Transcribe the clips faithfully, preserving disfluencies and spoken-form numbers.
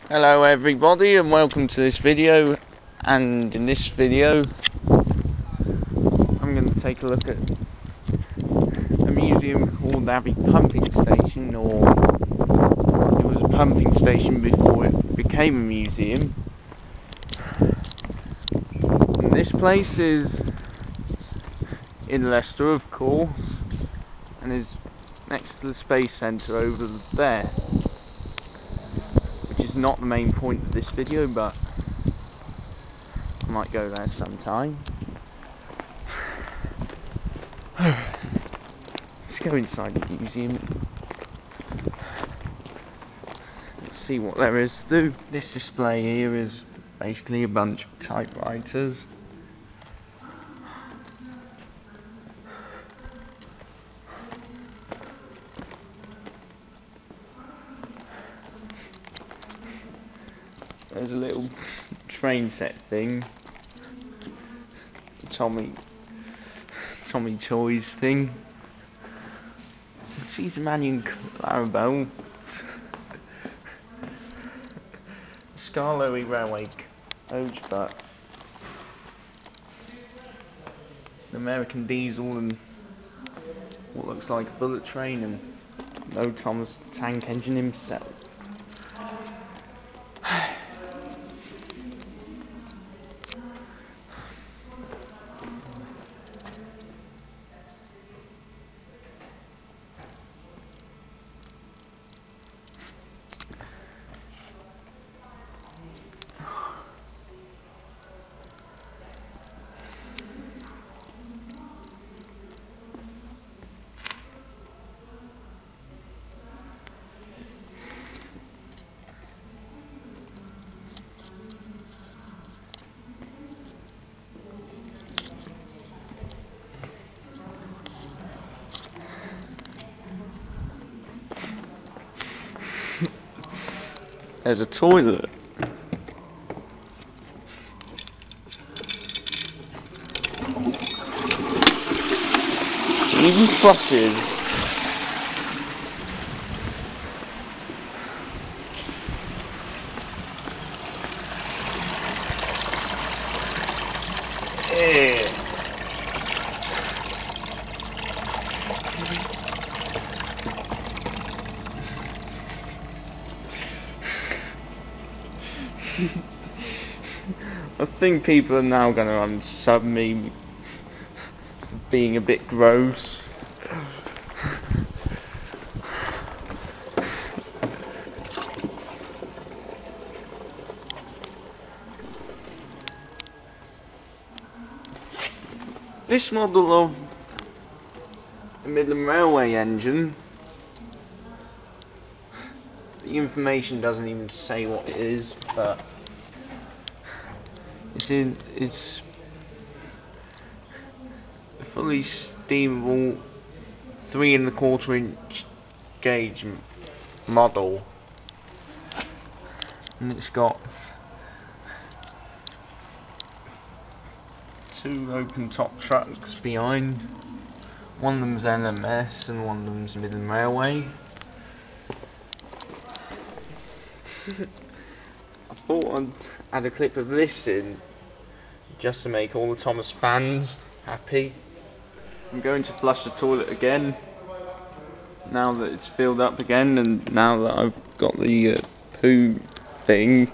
Hello everybody and welcome to this video, and in this video I'm going to take a look at a museum called Abbey Pumping Station, or it was a pumping station before it became a museum. And this place is in Leicester, of course, and is next to the Space Centre over there, which is not the main point of this video, but I might go there sometime. Let's go inside the museum. Let's see what there is to do. This display here is basically a bunch of typewriters. There's a little train set thing. Tommy Tommy Toys thing. Caesar Manion Clarabelle. Scarlowy Railway Coach, but an American Diesel and what looks like a bullet train, and no Thomas Tank Engine himself. There's a toilet. Even flushes. Yeah. I think people are now going to unsub me for being a bit gross. This model of the Midland Railway engine, the information doesn't even say what it is, but it's in, it's a fully steamable three and a quarter inch gauge model, and it's got two open top trucks behind. One of them's N M S and one of them's Midland Railway. I thought I'd add a clip of this in just to make all the Thomas fans happy. I'm going to flush the toilet again now that it's filled up again, and now that I've got the uh, poo thing.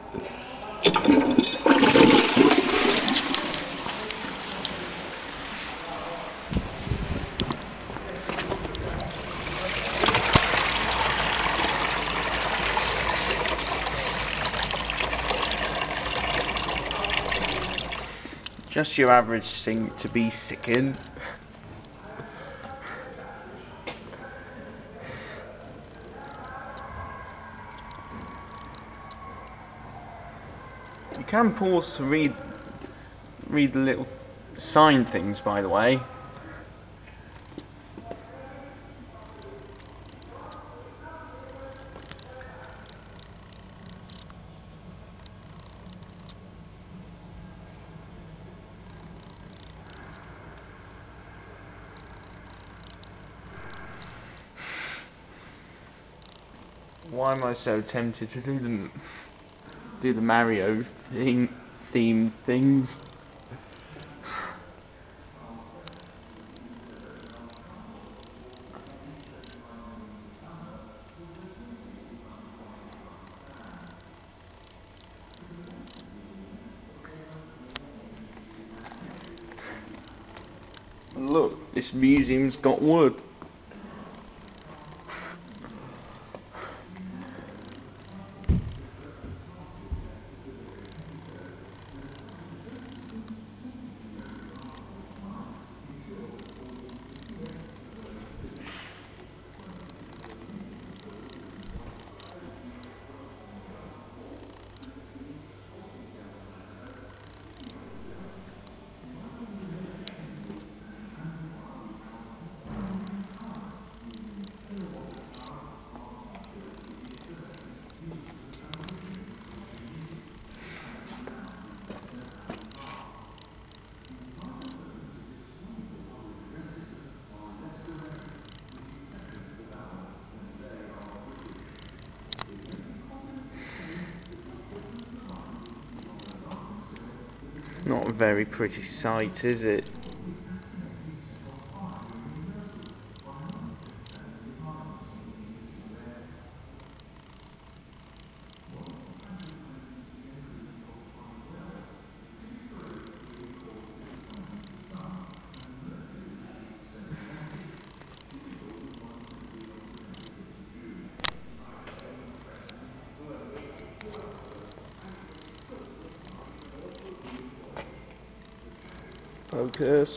Just your average thing to be sick in. You can pause to read read the little sign things, by the way. Why am I so tempted to do the do the Mario theme theme things? And look, this museum's got wood. Not a very pretty sight, is it? Focus.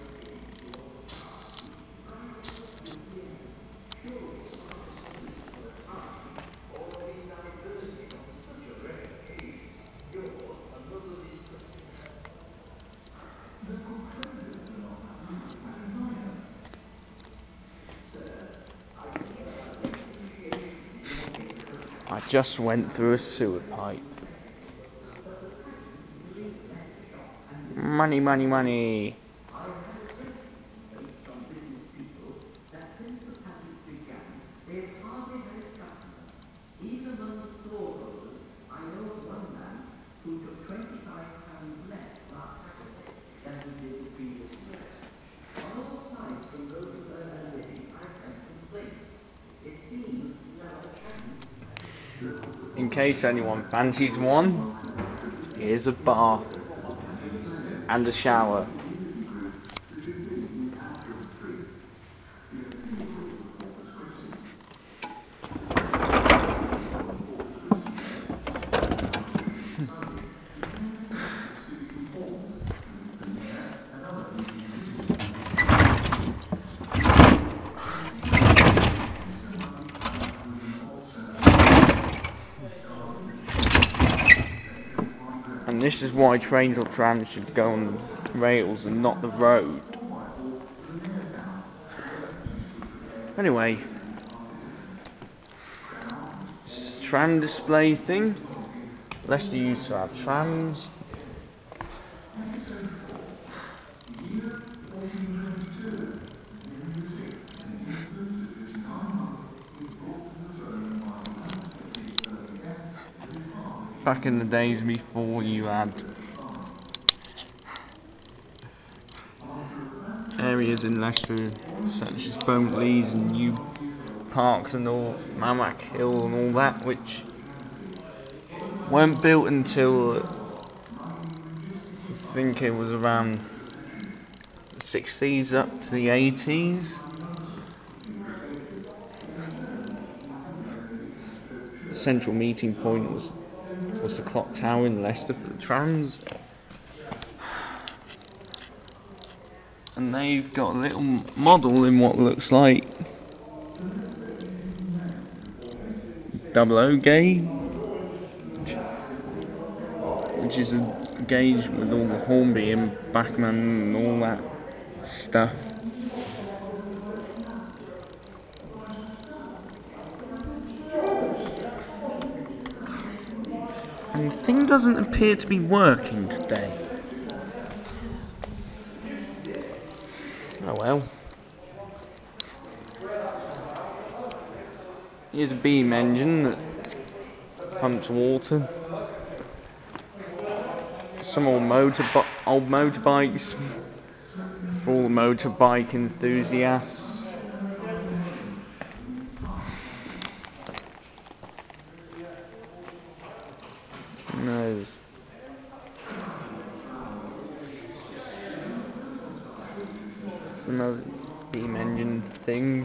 I just went through a sewer pipe. Money, money, money. In case anyone fancies one, here's a bath and a shower. And this is why trains or trams should go on rails and not the road. Anyway, tram display thing. Leicester used to have trams. Back in the days before you had areas in Leicester such as Bontley's and New Parks and all, Mamak Hill and all that, which weren't built until I think it was around the sixties up to the eighties. The central meeting point was, was the clock tower in Leicester for the trams. And they've got a little model in what looks like double O gauge, which is a gauge with all the Hornby and Bachmann and all that stuff. And the thing doesn't appear to be working today. Oh well. Here's a beam engine that pumps water. Some old motor old motorbikes for all the motorbike enthusiasts. And there's some other beam engine things.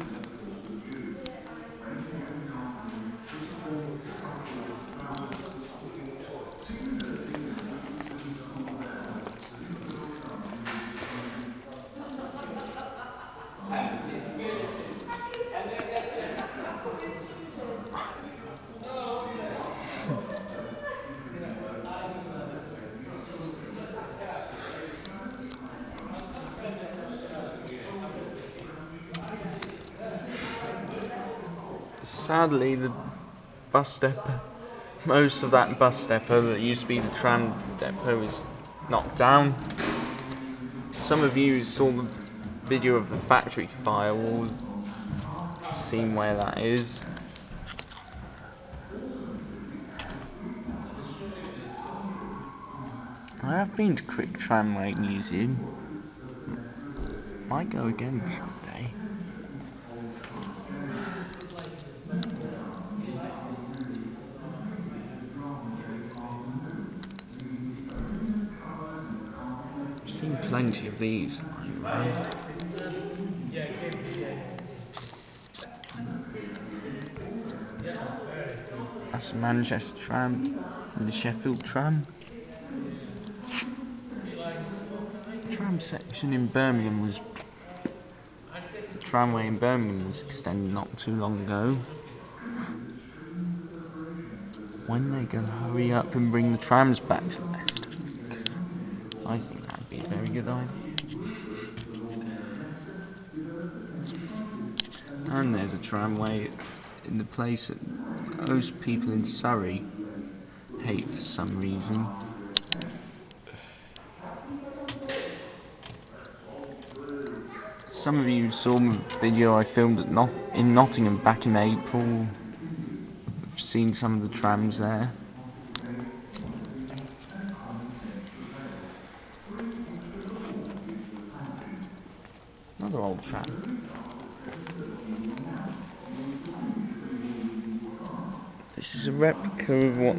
Sadly, the bus depot, most of that bus depot that used to be the tram depot is knocked down. Some of you saw the video of the factory fire will have seen where that is. I have been to Quick Tramway Museum. Might go again someday. I've seen plenty of these lying around. That's the Manchester tram and the Sheffield tram. The tram section in Birmingham was the tramway in Birmingham was extended not too long ago. When they're going to hurry up and bring the trams back to Leicester? I think that'd be a very good idea. And there's a tramway in the place that most people in Surrey hate for some reason. Some of you saw the video I filmed at Not in Nottingham back in April. I've seen some of the trams there. Another old tram. This is a replica of what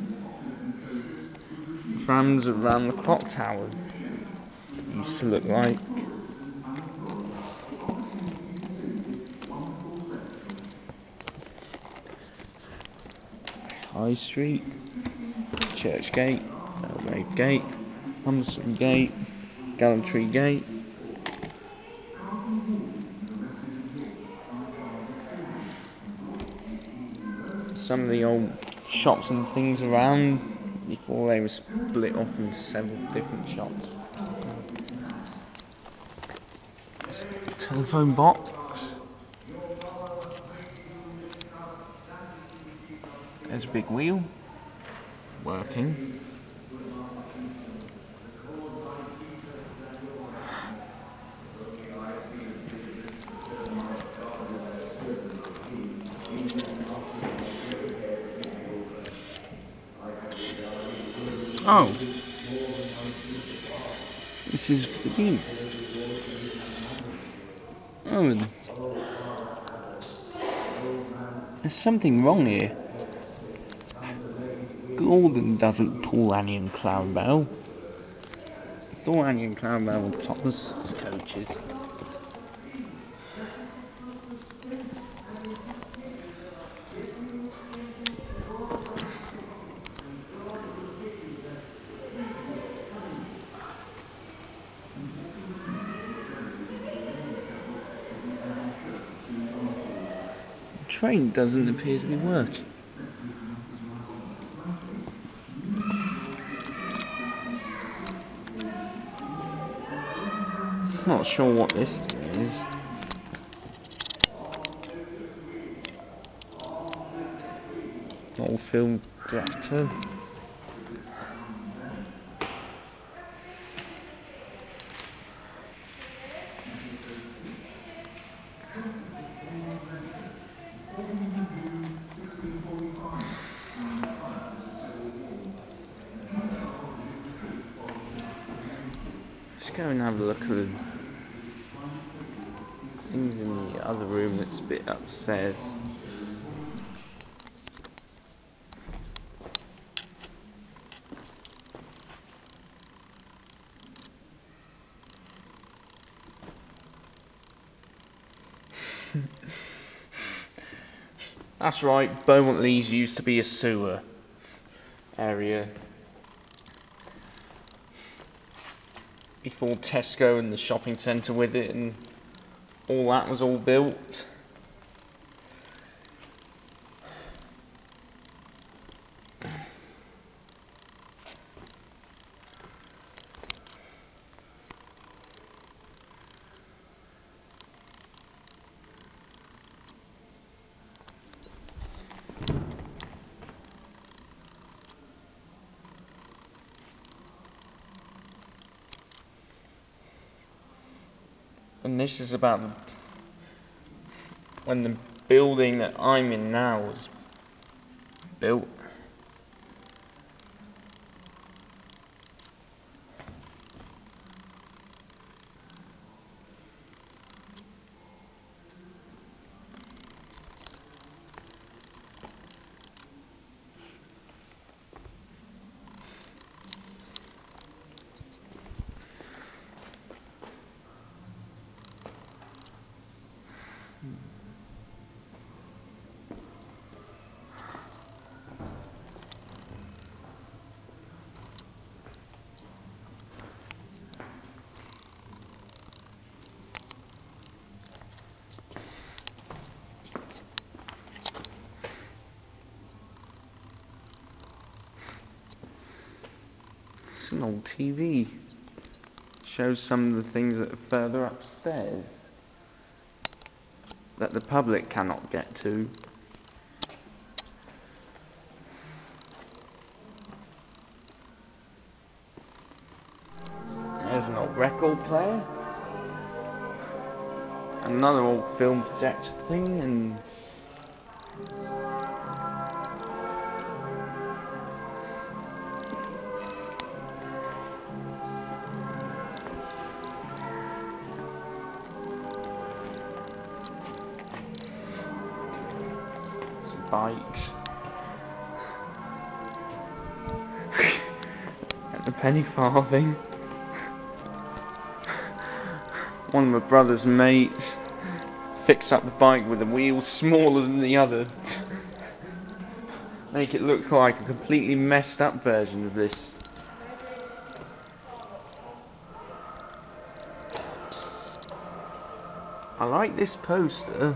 trams around the clock tower used to look like. It's High Street, Church Gate, Belgrave Gate, Humberston Gate, Gallantry Gate. Some of the old shops and things around before they were split off into several different shops. Telephone box. There's a big wheel working. Oh, this is for the beam. Oh, there's something wrong here. Gordon doesn't pull Annie and Clarabelle. I thought Annie and Clarabelle were Thomas coaches. The train doesn't appear to be working. Not sure what this thing is. Old film director. go and have a look at the things in the other room that's a bit upstairs. That's right, Beaumont Leys used to be a sewer area before Tesco and the shopping centre with it and all that was all built. And this is about the, when the building that I'm in now was built. It's an old T V. Shows some of the things that are further upstairs that the public cannot get to. There's an old record player. Another old film projector thing, and some bikes. And a penny farthing. One of my brother's mates fixed up the bike with a wheel smaller than the other. Make it look like a completely messed up version of this. I like this poster.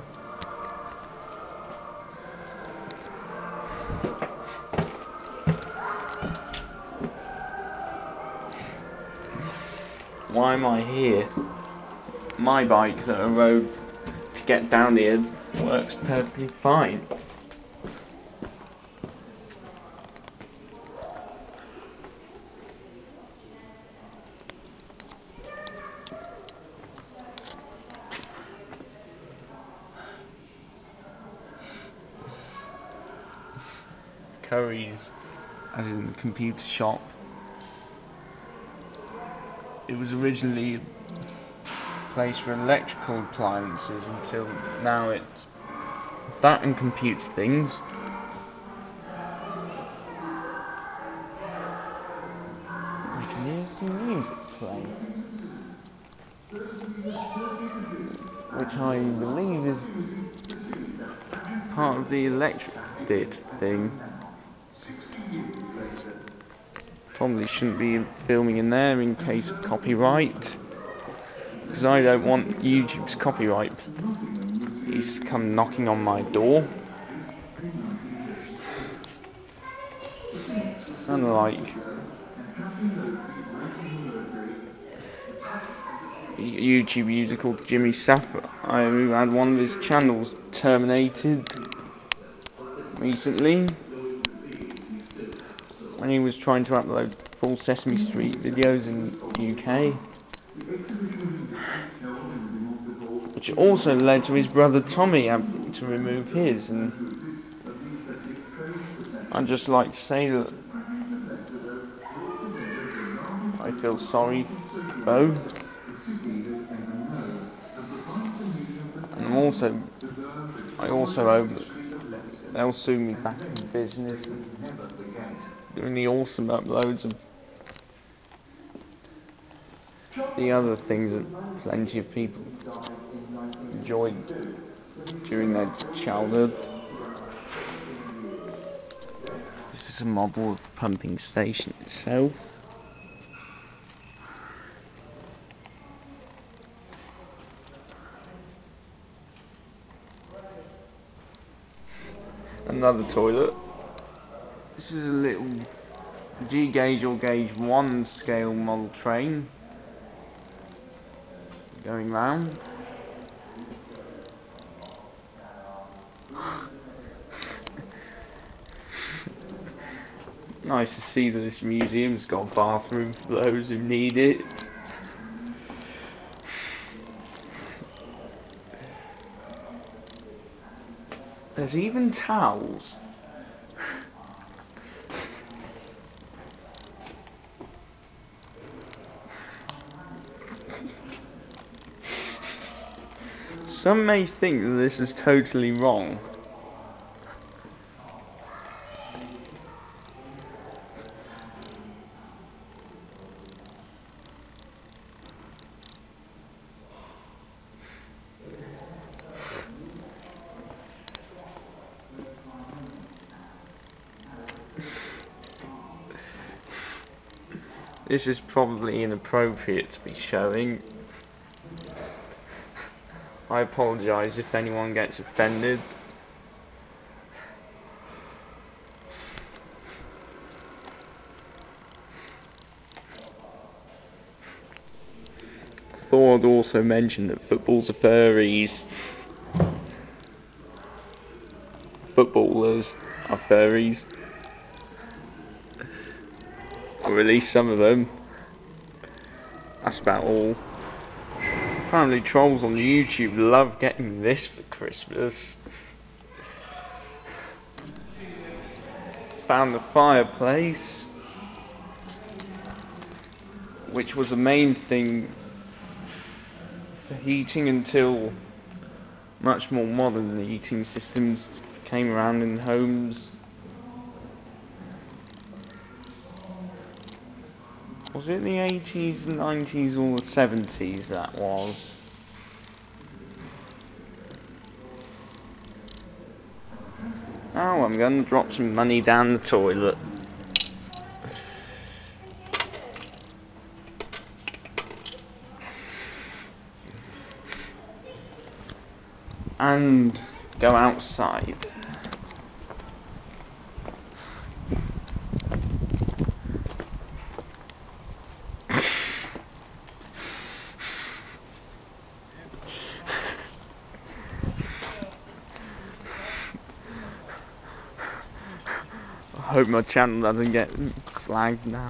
Why am I here? My bike that I rode to get down here works perfectly fine. Curry's, as in the computer shop. It was originally a place for electrical appliances until now it's that and computer things. I can hear some music playing, which I believe is part of the electric bit thing. Probably shouldn't be filming in there in case of copyright, because I don't want YouTube's copyright. He's come knocking on my door. Unlike a YouTube user called Jimmy Saffer, I had one of his channels terminated recently when he was trying to upload full Sesame Street videos in the U K, which also led to his brother Tommy having to remove his. And I'd just like to say that I feel sorry though. And I'm also, I also hope that they'll soon be back in business and doing the awesome uploads of the other things that plenty of people enjoyed during their childhood. This is a model of the pumping station itself. Another toilet. This is a little G gauge or gauge one scale model train going round. Nice to see that this museum's got a bathroom for those who need it. There's even towels. Some may think that this is totally wrong. This is probably inappropriate to be showing. I apologise if anyone gets offended. Thought I'd also mention that footballs are furries. Footballers are furries. Or at least some of them. That's about all. Apparently trolls on YouTube love getting this for Christmas. Found the fireplace, which was the main thing for heating until much more modern heating systems came around in homes. Was it the eighties, nineties or the seventies that was? Oh, I'm going to drop some money down the toilet. And go outside. I hope my channel doesn't get flagged now.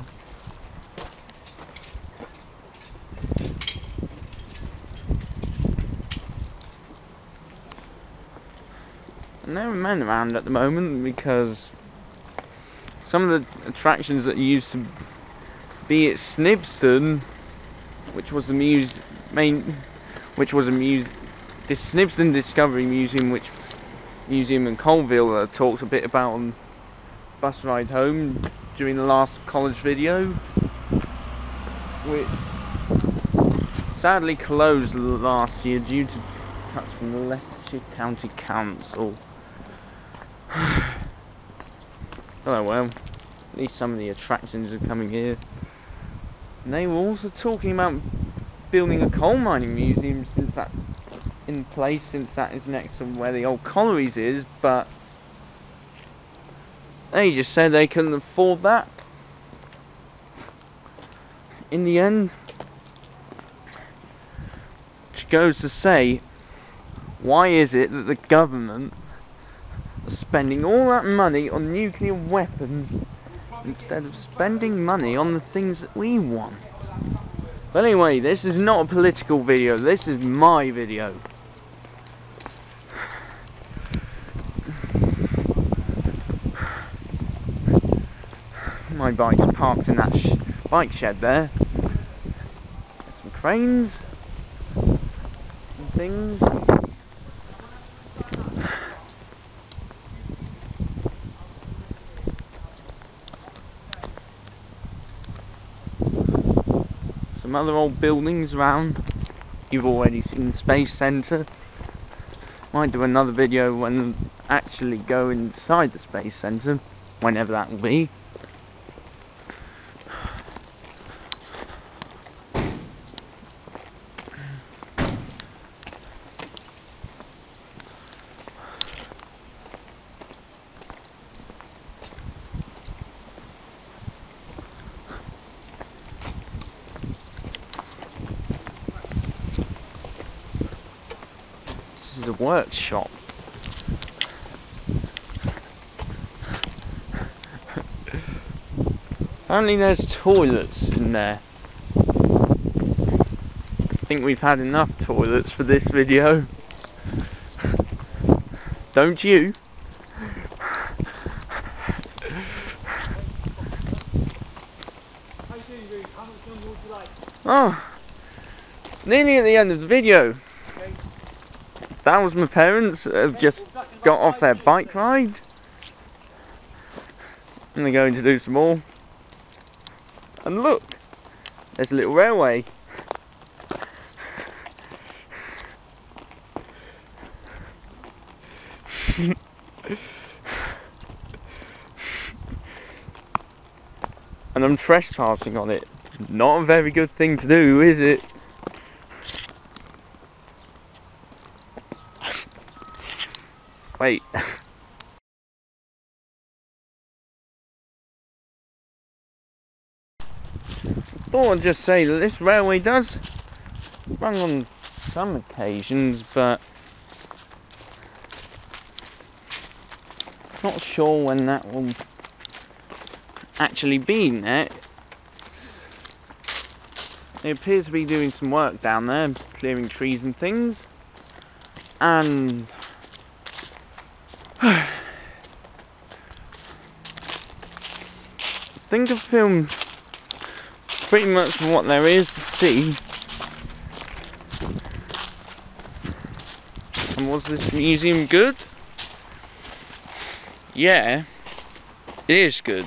And there are men around at the moment because some of the attractions that used to be at Snibston, which was the muse main, which was a muse, this Snibston Discovery Museum, which museum in Colville that I talked a bit about on Bus Ride Home during the last college video, which sadly closed last year due to cuts from the Leicester County Council. Oh well, at least some of the attractions are coming here. And they were also talking about building a coal mining museum since that in place, since that is next to where the old collieries is, but they just said they couldn't afford that. In the end, which goes to say, why is it that the government are spending all that money on nuclear weapons instead of spending money on the things that we want? But anyway, this is not a political video, this is my video. My bike's parked in that sh bike shed there. trains and things. Some other old buildings around. You've already seen the Space Centre. Might do another video when I actually go inside the Space Centre, whenever that will be. This is a workshop. Apparently there's toilets in there. I think we've had enough toilets for this video. Don't you? Oh, it's nearly at the end of the video. That was my parents that have just got off their bike ride. And they're going to do some more. And look, there's a little railway. And I'm trespassing on it. Not a very good thing to do, is it? Wait. Thought I'd just say that this railway does run on some occasions, but not sure when that will actually be there. They appear to be doing some work down there, clearing trees and things. And I think I've filmed pretty much what there is to see. And was this museum good? Yeah, it is good.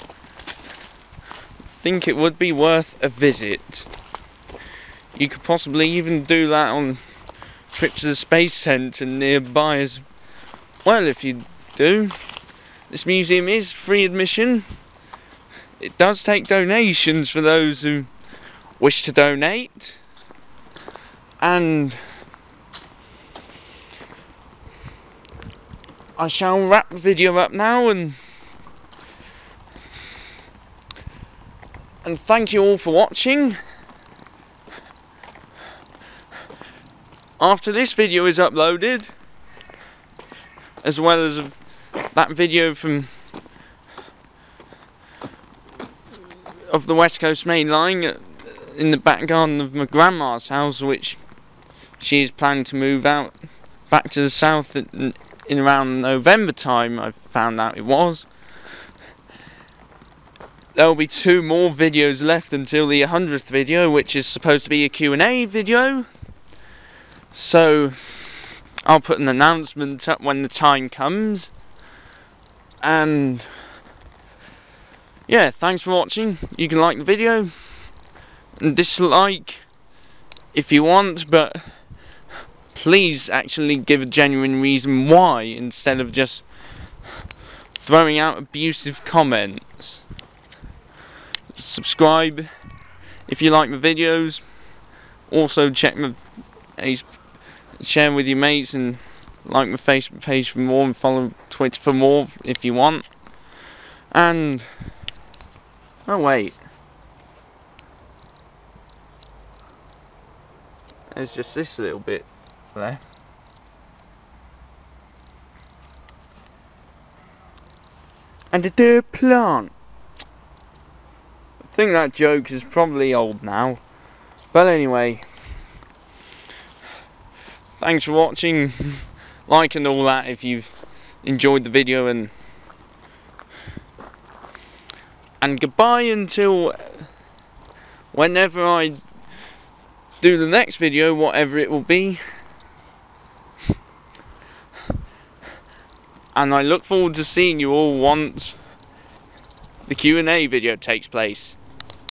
I think it would be worth a visit. You could possibly even do that on a trip to the Space Centre nearby as well if you do. This museum is free admission. It does take donations for those who wish to donate. And I shall wrap the video up now and and thank you all for watching. After this video is uploaded, as well as that video from of the West Coast Main Line in the back garden of my grandma's house, which she is planning to move out back to the south in, in around November time, I found out it was. There will be two more videos left until the hundredth video, which is supposed to be a Q and A video. So I'll put an announcement up when the time comes. And yeah, thanks for watching. You can like the video and dislike if you want, but please actually give a genuine reason why, instead of just throwing out abusive comments. Subscribe if you like my videos. Also check my share with your mates and like my Facebook page for more, and follow Twitter for more if you want. And oh wait, there's just this little bit there. And a dead plant. I think that joke is probably old now. But anyway, thanks for watching, like and all that if you've enjoyed the video, and and goodbye until whenever I do the next video, whatever it will be. And I look forward to seeing you all once the Q and A video takes place.